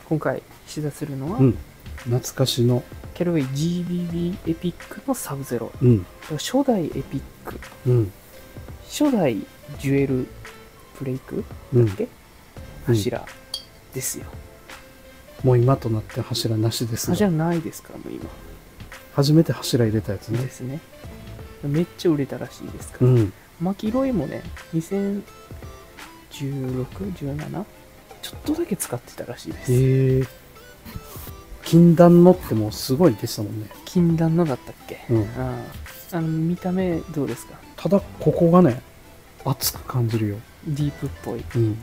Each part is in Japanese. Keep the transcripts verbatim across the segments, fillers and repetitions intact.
今回試打するのは、 うん。懐かしの。 キャロウェイ ジービービー エピックのサブゼロ。 うん。 初代エピック。 うん。 初代ジュエルブレイクだっけ、うん、柱ですよ。 もう今となって柱なしですが。 柱ないですから、もう今。 初めて柱入れたやつね。 ですね。めっちゃ売れたらしいですから。うん。マキロエもね、にせんじゅうろく、じゅうなな? ちょっとだけ使ってたらしいです。 へえ。禁断のってもうすごいでしたもんね。 禁断のだったっけ？うん。ああの、見た目どうですか？ ただ、ここがね、熱く感じるよ。 ディープっぽい。 うん。うん。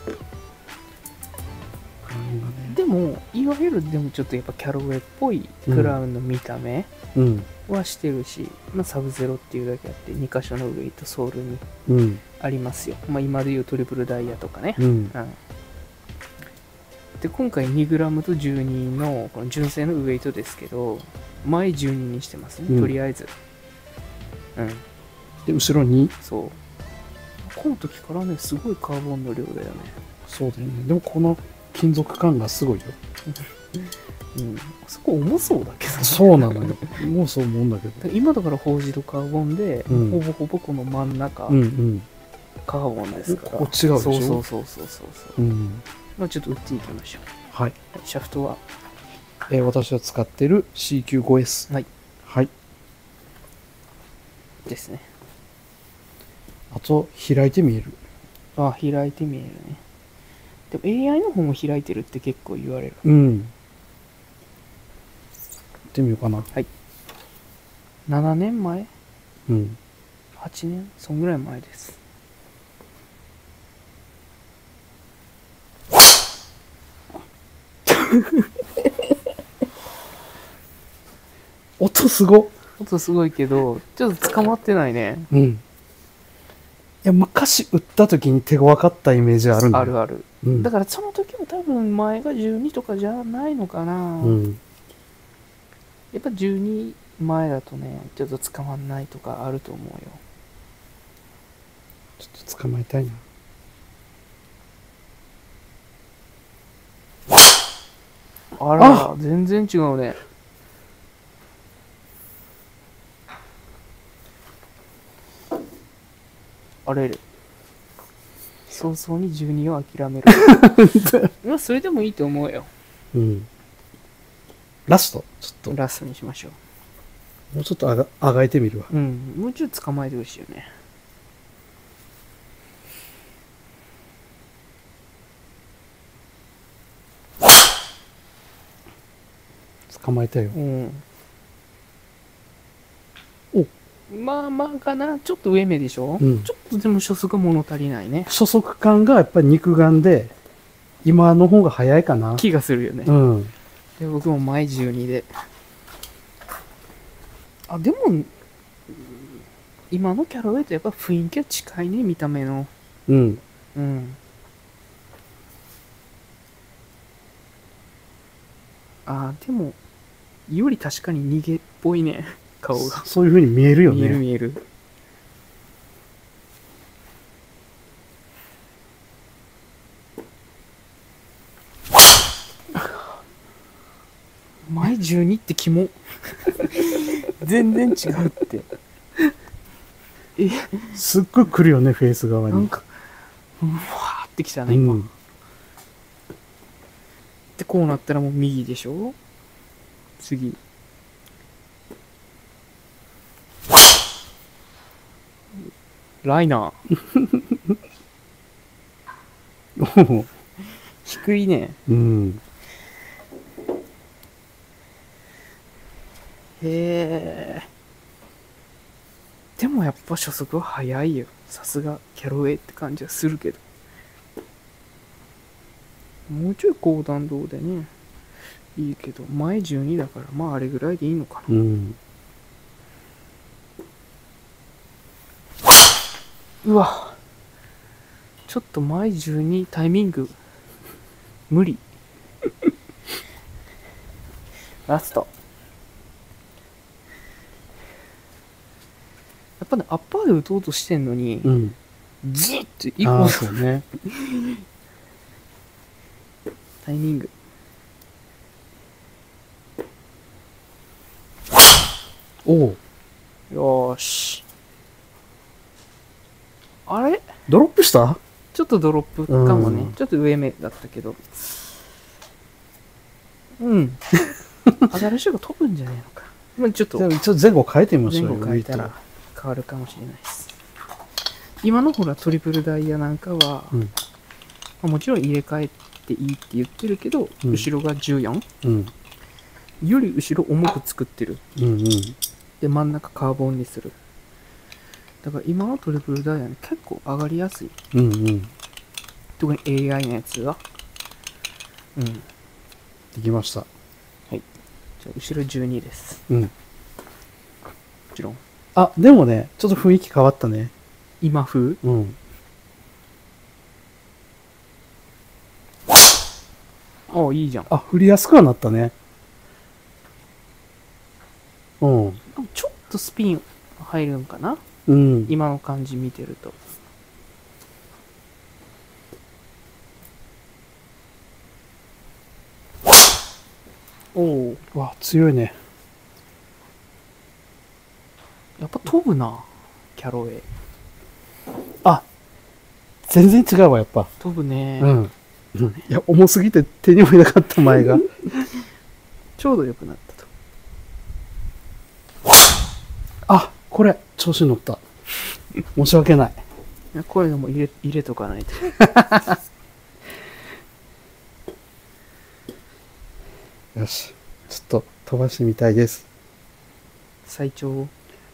でも、いわゆるでもちょっとやっぱキャロウェイっぽいクラウンの見た目はしてるし、うん、まあ、サブゼロっていうだけあって、に箇所のウェイとソールにありますよ。うん、まあ今でいうトリプルダイヤとかね。うんうん、で、今回 にグラム とじゅうにのこの純正のウェイトですけど、前じゅうににしてますね、うん、とりあえず。うん。 で、後ろにそう。この時からね、すごいカーボンの量だよね。 そうだよね。でもこの金属感がすごいよ。 うん。そこ重そうだけどね。 そうなのよ。もうそう思うんだけど。 今だからフォージドカーボンで、うん、ほぼほぼこの真ん中、うんうん、カーボンですから。 ここ違うでしょ。 そうそうそうそうそうそう。うん。まあちょっと打っていきましょう。 はい。 シャフトは、 えー、私は使ってる シーキューファイブエス。 はい。 はい。 ですね。 あと、開いて見える。 あ、開いて見えるね。でも エーアイ の方も開いてるって結構言われる。 うん。やってみようかな。 はい。ななねんまえ？ うん。 はちねん？そんぐらい前です。 音すご。 音すごいけど、ちょっと捕まってないね。 うん。いや、昔打った時に手強かったイメージあるんだよ。 あるある。うん、だからその時も多分前がじゅうにとかじゃないのかな。うん。やっぱじゅうにまえだとね、ちょっと捕まんないとかあると思うよ。 ちょっと捕まえたいな。 あら、あ全然違うね。あれれ。早々にじゅうにを諦める。まあ、それでもいいと思うよ。 うん。ラスト、ちょっと。 ラストにしましょう。もうちょっとあが、あがいてみるわ。 うん。もうちょっと捕まえてほしいよね。 捕まえたよ。うん。おまあまあかな。ちょっと上目でしょ、うん、ちょっとでも初速物足りないね。 初速感がやっぱり肉眼で、今の方が早いかな。 気がするよね。うん。で、僕も前じゅうにで。あ、でも、今のキャロウェイとやっぱ雰囲気は近いね、見た目の。うん。うん。あ、でも、より確かに逃げっぽいね、顔が。 そういう風に見えるよね。 見える見える。前じゅうにってキモ。全然違うって。 えすっごい来るよね、フェイス側に。 なんか、うわーってきたね、今。うん、で、こうなったらもう右でしょ次。ライナー。低いね。うん。へえ。でもやっぱ初速は速いよ。さすがキャロウェイって感じはするけど。もうちょい高弾道でね、いいけど、前じゅうにだから、まああれぐらいでいいのかな。うん。うわ。ちょっと前じゅうにタイミング、無理。ラスト。やっぱね、アッパーで打とうとしてんのに、うん、ずっといこうそうね。 タイミング。 おう。 よーし。あれドロップした？ ちょっとドロップかもね。ちょっと上目だったけど。うん。新しい子飛ぶんじゃねえのか。まあ、ちょっと。 じゃあちょっと前後変えてみましょうよ。 前後変えたら変わるかもしれないです。今のほらトリプルダイヤなんかは、うん、まあ、もちろん入れ替えていいって言ってるけど、うん、後ろがじゅうよん、うん、より後ろ重く作ってる、うんうん、で真ん中カーボンにする。だから今のトリプルダイヤね結構上がりやすい、うんうん、特に エーアイ のやつはうんできました。 はい。じゃあ後ろじゅうにです。うん。もちろん。 あ、でもねちょっと雰囲気変わったね。 今風？うん。あ、いいじゃん。 あ、振りやすくはなったね。 うん。ちょっとスピン入るんかな？うん。今の感じ見てると。おお。 わ、強いね。 やっぱ飛ぶな、キャロウェイ。 あ、全然違うわ、やっぱ。 飛ぶね。 うん。いや、重すぎて手にもいなかった前が。 ちょうど良くなったと。 あ、これ、調子に乗った。申し訳ない。 いや、こういうのも入れ、入れとかないと。 よし。ちょっと飛ばしてみたいです。 最長。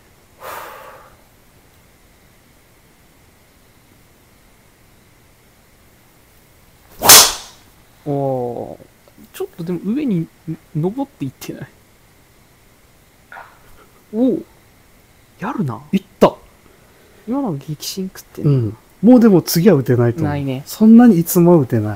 おお、ちょっとでも上に登っていってない？おお、やるな。 いった。 今の激震食ってんの、 うん、もうでも次は打てないと思う。 ないね。 そんなにいつも打てない。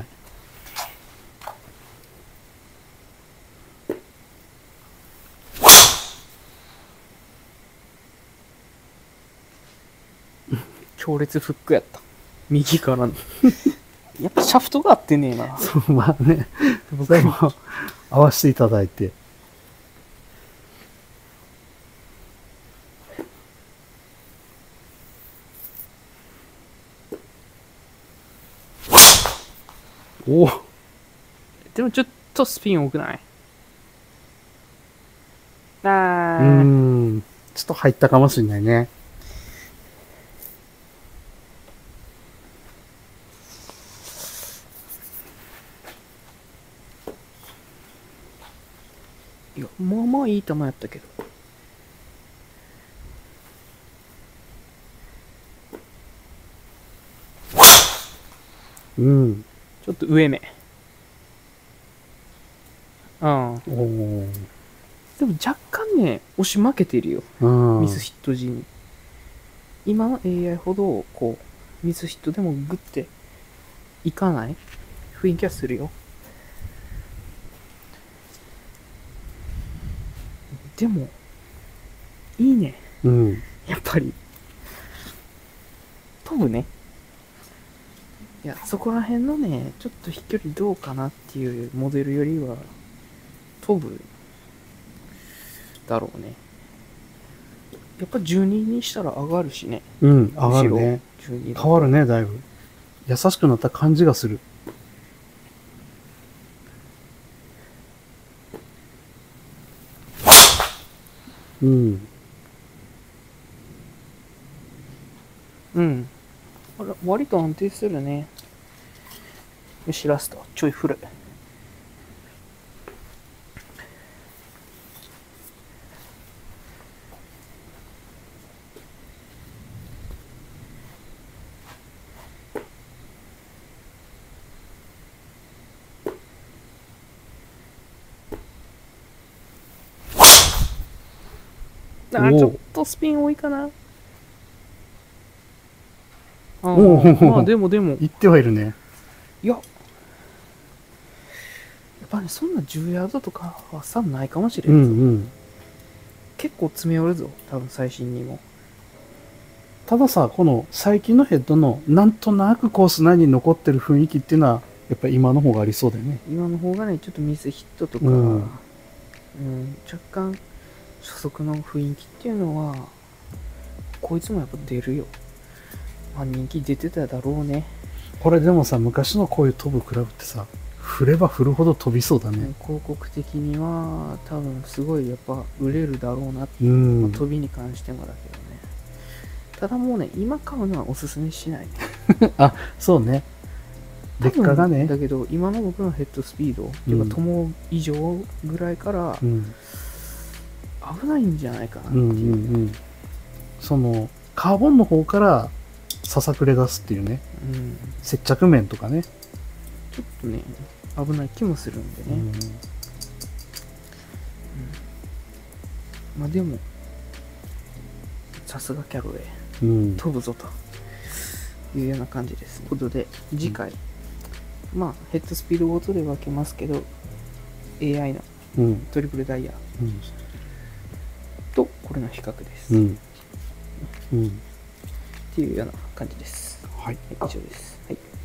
強烈フックやった。右からの。やっぱシャフトが合ってねえな。 そう、まあね。僕も合わせていただいて。おお。 でもちょっとスピン多くない？あー。うーん。ちょっと入ったかもしれないね。 いや、まあまあいい球やったけど。 うん。 ちょっと上目。うん。 おお。 でも若干ね、押し負けてるよ。ミスヒット時に。今の エーアイ ほど、こう、ミスヒットでもグッていかない雰囲気はするよ。でも、いいね。 うん。 やっぱり。飛ぶね。いや、そこら辺のね、ちょっと飛距離どうかなっていうモデルよりは、飛ぶだろうね。やっぱじゅうににしたら上がるしね。 うん、上がるね。変わるね、だいぶ。優しくなった感じがする。うん。 うん。あら、割と安定するね。よし、ラスト。ちょい振る。あ、ちょっとスピン多いかな。ああ、まあでもでも。 いってはいるね。 いや、やっぱね、そんなじゅうヤードとかはさないかもしれんぞ。うんうん、結構詰め寄るぞ、多分最新にも。 たださ、この最近のヘッドのなんとなくコース内に残ってる雰囲気っていうのは、やっぱり今の方がありそうだよね。 今の方がね、ちょっとミスヒットとか、うん、うん、若干初速の雰囲気っていうのはこいつもやっぱ出るよ。まあ人気出てただろうね。 これでもさ、昔のこういう飛ぶクラブってさ、振れば振るほど飛びそうだね。 広告的には多分すごいやっぱ売れるだろうなって、 うん、 まあ、飛びに関してもだけどね。ただもうね、今買うのはおすすめしないね。 あ、そうね。劣化がね。 だけど今の僕のヘッドスピード、っていうか友以上ぐらいから、うん、危ないんじゃないかなっていう、ね。うんうんうん、 そのカーボンの方からささくれ出すっていうね、うん、接着面とかね、 ちょっとね危ない気もするんでね、うんうん、まあでもさすがキャロウェイ、うん、飛ぶぞというような感じです。ということで次回、うん、まあヘッドスピードごとで分けますけど エーアイ のトリプルダイヤ、うん、とこれの比較です、うんうん、っていうような感じです。 はい、 はい、以上です。はい。